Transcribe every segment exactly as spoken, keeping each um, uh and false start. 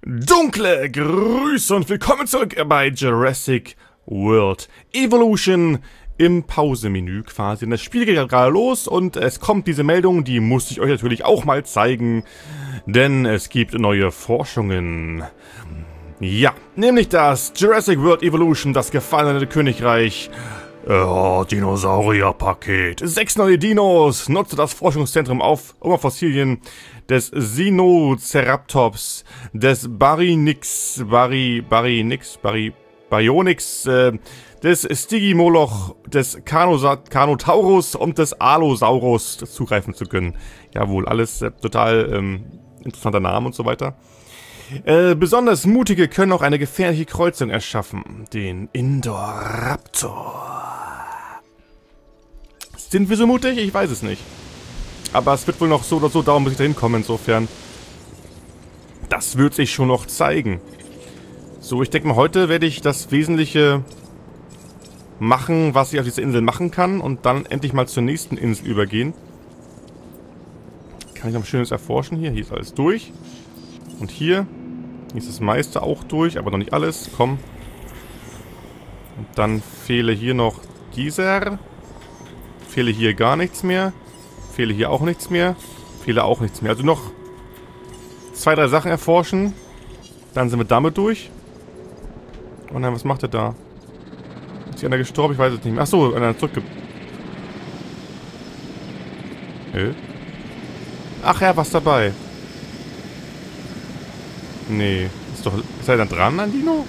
Dunkle Grüße und willkommen zurück bei Jurassic World Evolution im Pausemenü quasi. Das Spiel geht gerade los und es kommt diese Meldung, die muss ich euch natürlich auch mal zeigen, denn es gibt neue Forschungen. Ja, nämlich das Jurassic World Evolution, das gefallene Königreich. Oh, Dinosaurier-Paket. Sechs neue Dinos. Nutze das Forschungszentrum auf, um auf Fossilien des Sinoceratops, des Baryonyx, Bary, Baryonyx, Bary, Baryonyx, äh, des Stygimoloch, des Carnosa Carnotaurus und des Allosaurus zugreifen zu können. Jawohl, alles äh, total ähm, interessanter Name und so weiter. Äh, besonders Mutige können auch eine gefährliche Kreuzung erschaffen. Den Indoraptor. Sind wir so mutig? Ich weiß es nicht. Aber es wird wohl noch so oder so dauern, bis ich da hinkomme, insofern. Das wird sich schon noch zeigen. So, ich denke mal, heute werde ich das Wesentliche machen, was ich auf dieser Insel machen kann. Und dann endlich mal zur nächsten Insel übergehen. Kann ich noch ein schönes erforschen hier? Hier ist alles durch. Und hier, hier ist das meiste auch durch, aber noch nicht alles. Komm. Und dann fehle hier noch dieser. Fehle hier gar nichts mehr. Fehle hier auch nichts mehr. Fehle auch nichts mehr. Also noch zwei, drei Sachen erforschen. Dann sind wir damit durch. Und dann, was macht er da? Ist hier einer gestorben? Ich weiß es nicht mehr. Achso, einer zurückge... Äh? Ach ja, was dabei? Nee. Ist doch... Ist er da dran an Dino?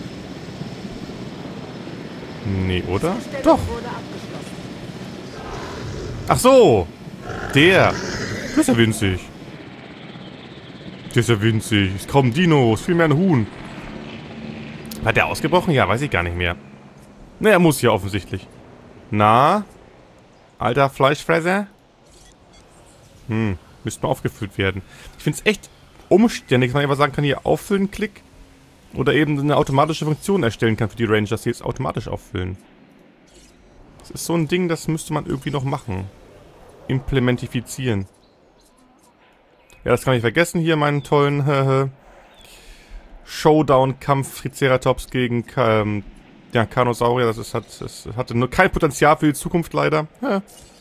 Nee, oder? Doch! Ach so! Der! Der ist ja winzig. Der ist ja winzig. Ist kaum ein Dino. Ist viel mehr ein Huhn. Hat der ausgebrochen? Ja, weiß ich gar nicht mehr. Ne, er muss ja offensichtlich. Na? Alter Fleischfresser? Hm. Müsste mal aufgefüllt werden. Ich finde es echt umständlich, dass man einfach sagen kann, hier auffüllen, Klick. Oder eben eine automatische Funktion erstellen kann für die Rangers, die jetzt automatisch auffüllen. Das ist so ein Ding, das müsste man irgendwie noch machen. Implementifizieren. Ja, das kann ich vergessen hier, meinen tollen äh, Showdown-Kampf Triceratops gegen ähm, ja, Carnosaurier. Das, ist, hat, das hatte nur kein Potenzial für die Zukunft leider. Ja.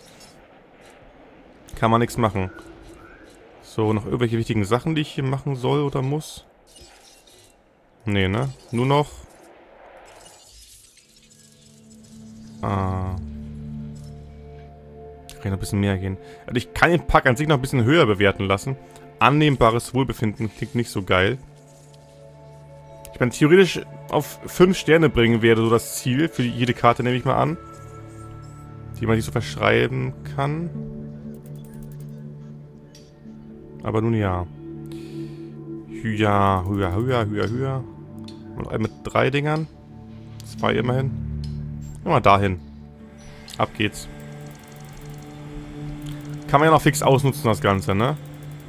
Kann man nichts machen. So, noch irgendwelche wichtigen Sachen, die ich hier machen soll oder muss? Nee, ne? Nur noch... Ah... Kann noch ein bisschen mehr gehen. Also ich kann den Pack an sich noch ein bisschen höher bewerten lassen. Annehmbares Wohlbefinden klingt nicht so geil. Ich meine, theoretisch auf fünf Sterne bringen wäre so das Ziel. Für jede Karte nehme ich mal an. Die man sich so verschreiben kann. Aber nun ja. Hüa, hüa, hüa, hüa, hüa. Und ein mit drei Dingern. Zwei immerhin. Gehen wir mal dahin. Ab geht's. Kann man ja noch fix ausnutzen, das Ganze, ne?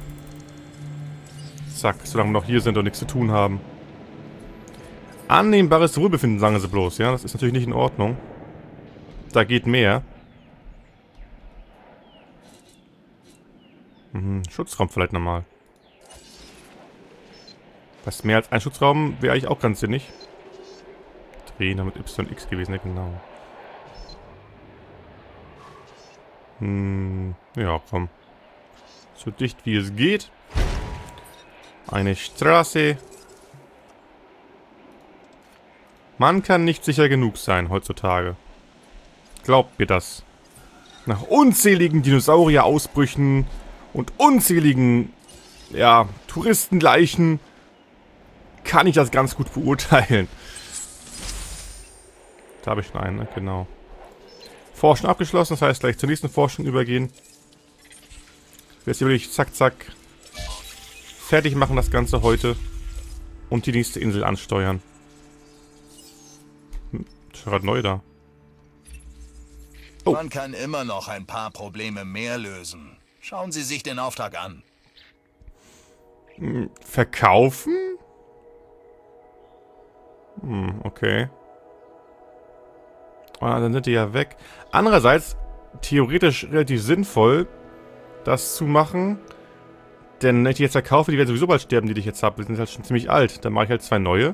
Zack, solange wir noch hier sind und nichts zu tun haben. Annehmbares Wohlbefinden, sagen sie bloß, ja? Das ist natürlich nicht in Ordnung. Da geht mehr. Mhm, Schutzraum vielleicht nochmal. Was mehr als ein Schutzraum wäre eigentlich auch ganz sinnig. Drehen, damit Y X gewesen, ne? Genau. Hm, ja, komm. So dicht wie es geht. Eine Straße. Man kann nicht sicher genug sein heutzutage. Glaubt mir das. Nach unzähligen Dinosaurier-Ausbrüchen und unzähligen, ja, Touristenleichen kann ich das ganz gut beurteilen. Da habe ich schon einen, ne? Genau. Forschung abgeschlossen, das heißt gleich zur nächsten Forschung übergehen. Jetzt hier wirklich zack, zack fertig machen das Ganze heute und die nächste Insel ansteuern. Hm, ist gerade neu da. Oh. Man kann immer noch ein paar Probleme mehr lösen. Schauen Sie sich den Auftrag an. Hm, verkaufen? Hm, okay. Ah, dann sind die ja weg. Andererseits, theoretisch relativ sinnvoll, das zu machen, Denn wenn ich die jetzt verkaufe, die werden sowieso bald sterben, die, die ich jetzt habe. Die sind halt schon ziemlich alt. Dann mache ich halt zwei neue.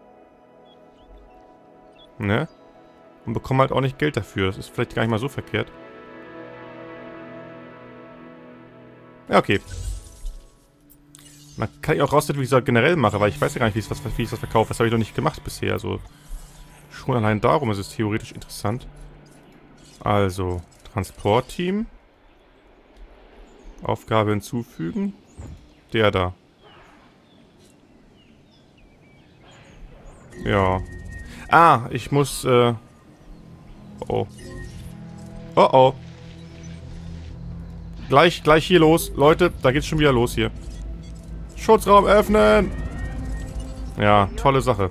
Ne? Und bekomme halt auch nicht Geld dafür. Das ist vielleicht gar nicht mal so verkehrt. Ja, okay. Dann kann ich auch rausfinden, wie ich das generell mache, weil ich weiß ja gar nicht, wie ich das, wie ich das verkaufe. Das habe ich noch nicht gemacht bisher. Also schon allein darum ist es theoretisch interessant. Also, Transportteam. Aufgabe hinzufügen. Der da. Ja. Ah, ich muss, äh... Oh. Oh, oh. Gleich, gleich hier los. Leute, da geht's schon wieder los hier. Schutzraum öffnen! Ja, tolle Sache.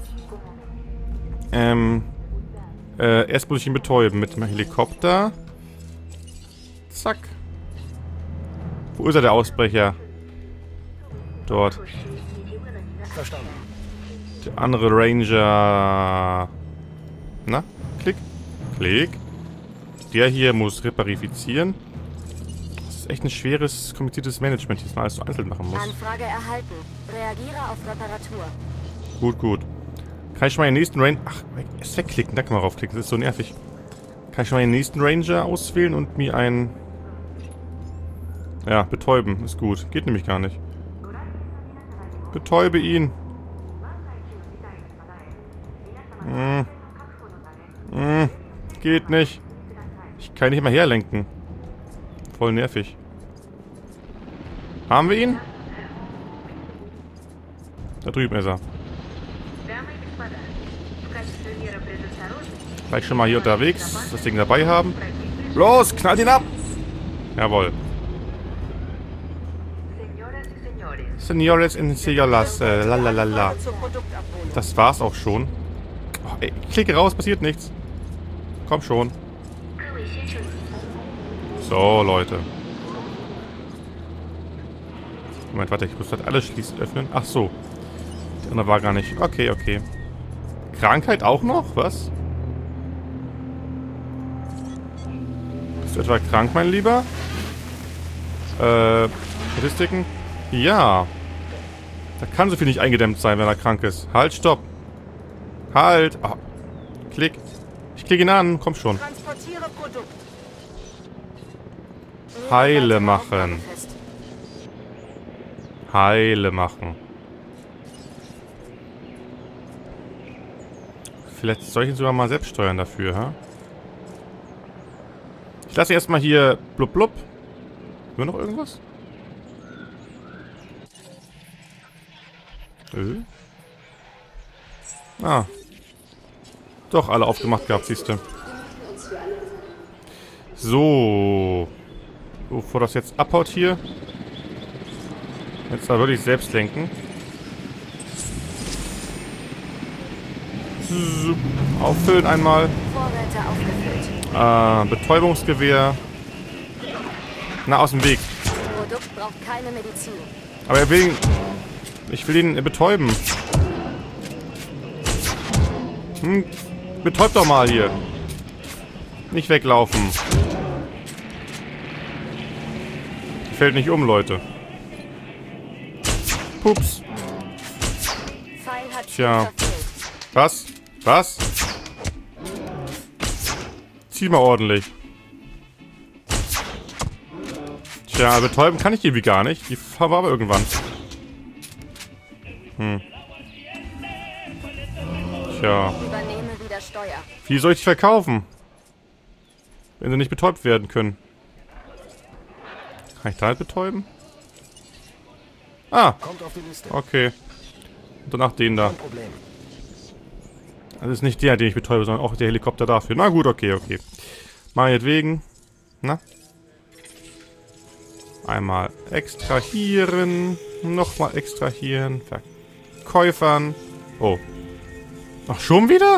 Ähm... Äh, erst muss ich ihn betäuben mit dem Helikopter. Zack. Wo ist er, der Ausbrecher? Dort. Verstanden. Der andere Ranger... Na? Klick. Klick. Der hier muss reparifizieren. Das ist echt ein schweres, kompliziertes Management, das man alles so einzeln machen muss. Anfrage erhalten. Reagiere auf Reparatur. Gut, gut. Kann ich schon mal den nächsten Ranger... Ach, erst wegklicken, da kann man raufklicken, das ist so nervig. Kann ich schon mal den nächsten Ranger auswählen und mir einen... Ja, betäuben, ist gut. Geht nämlich gar nicht. Betäube ihn. Hm. Hm. Geht nicht. Ich kann nicht mal herlenken. Voll nervig. Haben wir ihn? Da drüben ist er. Gleich schon mal hier unterwegs. Das Ding dabei haben. Los, knallt ihn ab! Jawohl. Senores and Señoras, äh, lalalala. Das war's auch schon. Oh, ey, ich klicke raus, passiert nichts. Komm schon. So, Leute. Moment, warte, ich muss das alles schließen, öffnen. Ach so. Der andere war gar nicht. Okay, okay. Krankheit auch noch? Was? Bist du etwa krank, mein Lieber? Äh, Statistiken? Ja. Da kann so viel nicht eingedämmt sein, wenn er krank ist. Halt, stopp. Halt. Oh. Klick. Ich klicke ihn an. Komm schon. Heile machen. Heile machen. Vielleicht soll ich ihn sogar mal selbst steuern dafür, ha? Ich lasse erstmal hier blub blub. Haben wir noch irgendwas? Äh? Ah. Doch, alle aufgemacht gehabt, siehst du. So. Bevor das jetzt abhaut hier. Jetzt da würde ich selbst lenken. So. Auffüllen einmal. Äh, Betäubungsgewehr. Na, aus dem Weg. Produkt braucht keine Medizin. Aber er will ihn... Ich will ihn betäuben. Hm, betäubt doch mal hier. Nicht weglaufen. Fällt nicht um, Leute. Pups. Tja. Was? Was? Zieh mal ordentlich. Tja, betäuben kann ich irgendwie gar nicht. Die war aber irgendwann. Hm. Tja. Wie soll ich die verkaufen? Wenn sie nicht betäubt werden können. Kann ich da halt betäuben? Ah. Okay. Und danach den da. Das ist nicht der, den ich betäube, sondern auch der Helikopter dafür. Na gut, okay, okay. Meinetwegen. Na? Einmal extrahieren. Nochmal extrahieren. Verkäufern. Oh. Ach, schon wieder?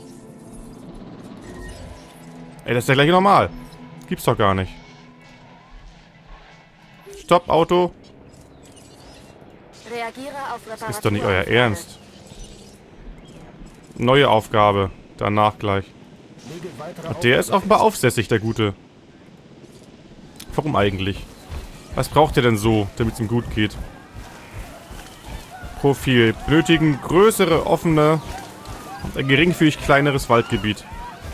Ey, das ist ja gleich normal. Gibt's doch gar nicht. Stopp, Auto. Das ist doch nicht euer Ernst. Neue Aufgabe. Danach gleich. Und der ist offenbar aufsässig, der Gute. Warum eigentlich? Was braucht ihr denn so, damit es ihm gut geht? Profil. Benötigen größere, offene und ein geringfügig kleineres Waldgebiet.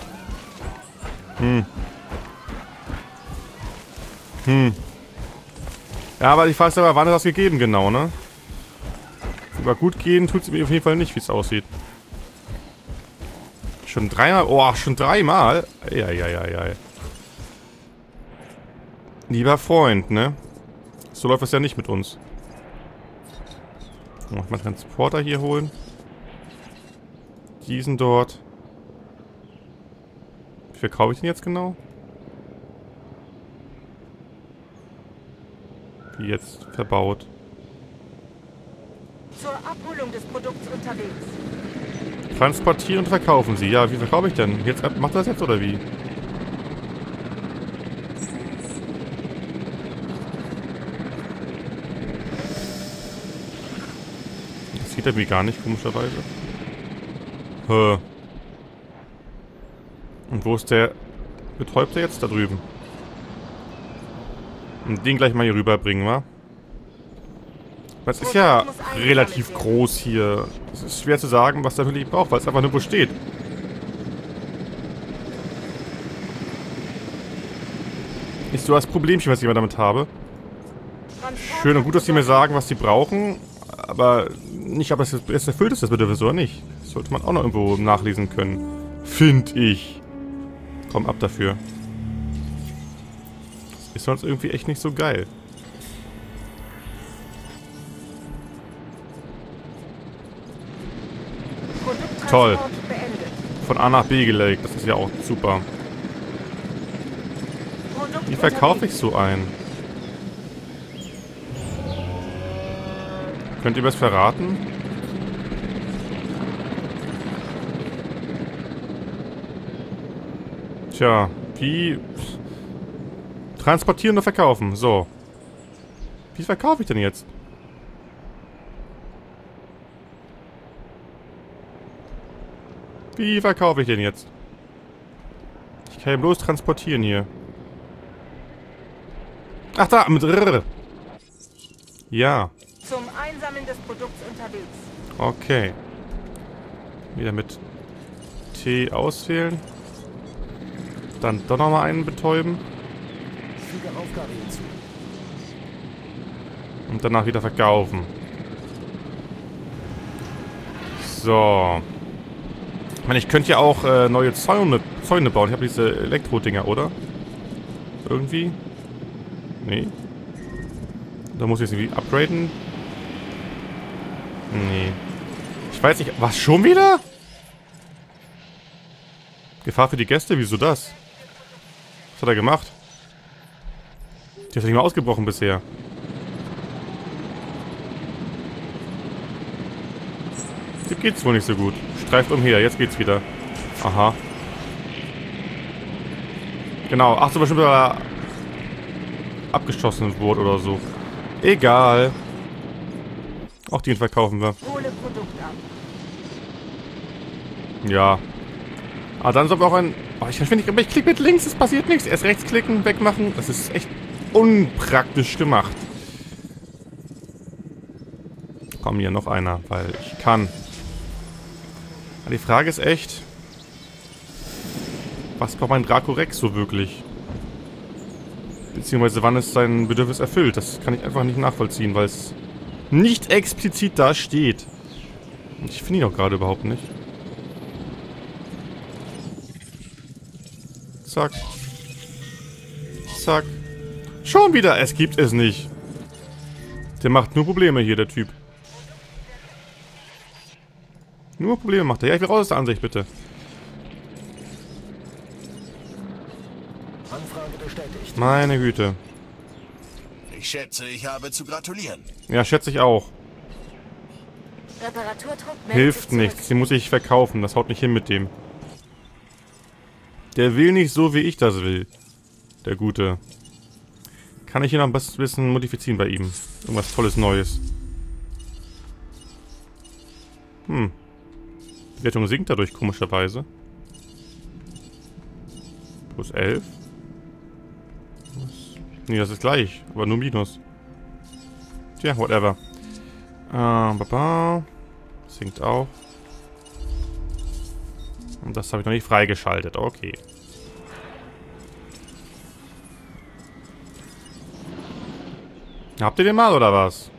Hm. Hm. Ja, aber die Frage ist aber, wann ist das gegeben genau, ne? Aber gut gehen tut es mir auf jeden Fall nicht, wie es aussieht. Schon dreimal? Oh, schon dreimal? Ja, ja, ja, ja. Lieber Freund, ne? So läuft es ja nicht mit uns. Oh, ich mal Transporter hier holen. Diesen dort. Wie viel kaufe ich denn jetzt genau? Wie jetzt verbaut. Zur Abholung des Produkts unterwegs. Transportieren und verkaufen sie. Ja, wie verkaufe ich denn? Jetzt macht er das jetzt oder wie? Das sieht er mir gar nicht, komischerweise. Hä. Und wo ist der Betäubte jetzt? Da drüben. Und den gleich mal hier rüberbringen, wa? Das ist ja relativ groß hier. Es ist schwer zu sagen, was der wirklich braucht, weil es einfach nur wo steht. Nicht so das Problemchen, was ich immer damit habe. Schön und gut, dass die mir sagen, was sie brauchen, aber nicht, ob es jetzt erfüllt ist, das Bedürfnis oder nicht. Das sollte man auch noch irgendwo nachlesen können. Finde ich. Komm, ab dafür. Das ist sonst irgendwie echt nicht so geil. Toll. Von A nach B gelegt. Das ist ja auch super. Wie verkaufe ich so einen? Könnt ihr mir das verraten? Tja, wie... Transportieren oder verkaufen? So. Wie verkaufe ich denn jetzt? Wie verkaufe ich den jetzt? Ich kann ja bloß transportieren hier. Ach da, mit R. Ja. Zum Einsammeln des Produkts unterwegs. Okay. Wieder mit T auswählen. Dann doch nochmal einen betäuben. Füge Aufgabe hinzu. Und danach wieder verkaufen. So. Ich meine, ich könnte ja auch äh, neue Zäune, Zäune bauen. Ich habe diese Elektro-Dinger, oder? Irgendwie? Nee. Da muss ich es irgendwie upgraden. Nee. Ich weiß nicht. Was, schon wieder? Gefahr für die Gäste? Wieso das? Was hat er gemacht? Der ist nicht mal ausgebrochen bisher. Dem geht's wohl nicht so gut. Streift umher, jetzt geht's wieder. Aha. Genau, ach so, bestimmt weil er abgeschossen wurde oder so. Egal. Auch den verkaufen wir. Hole Produkt ab. Ja. Aber dann soll wir auch ein... Oh, ich finde, ich, ich klicke mit links, es passiert nichts. Erst rechts klicken, wegmachen. Das ist echt unpraktisch gemacht. Komm, hier noch einer, weil ich kann. Aber die Frage ist echt... Was braucht mein Dracorex so wirklich? Beziehungsweise wann ist sein Bedürfnis erfüllt? Das kann ich einfach nicht nachvollziehen, weil es nicht explizit da steht. Und ich finde ihn auch gerade überhaupt nicht. Zack. Zack. Schon wieder, es gibt es nicht. Der macht nur Probleme hier, der Typ. Nur Probleme macht er. Ja, ich will raus aus der Ansicht, bitte. Anfrage bestätigt. Meine Güte. Ich schätze, ich habe zu gratulieren. Ja, schätze ich auch. Reparaturtrupp meldet Hilft sich nichts. Den muss ich verkaufen. Das haut nicht hin mit dem. Der will nicht so, wie ich das will. Der Gute. Kann ich hier noch ein bisschen modifizieren bei ihm? Irgendwas Tolles Neues. Hm. Die Wertung sinkt dadurch komischerweise. Plus elf. Nee, das ist gleich. Aber nur Minus. Tja, whatever. Ähm, baba. Sinkt auch. Und das habe ich noch nicht freigeschaltet. Okay. Habt ihr den mal, oder was?